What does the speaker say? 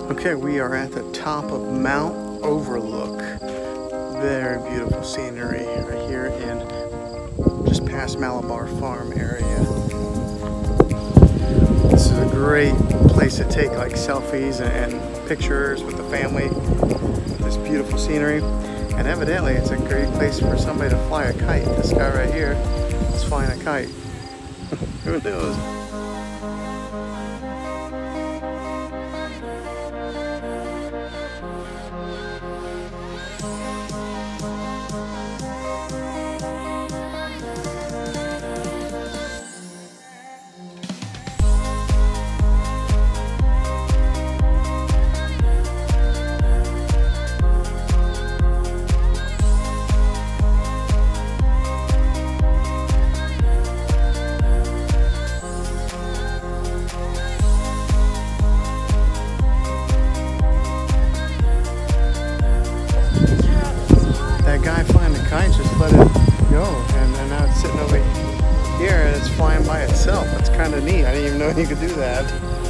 Okay, we are at the top of Mount Overlook. Very beautiful scenery right here in just past Malabar Farm area. This is a great place to take like selfies and pictures with the family. This beautiful scenery. And evidently it's a great place for somebody to fly a kite. This guy right here is flying a kite. Who knows? Guy flying the kite just let it go, and now it's sitting over here and it's flying by itself. That's kind of neat. I didn't even know you could do that.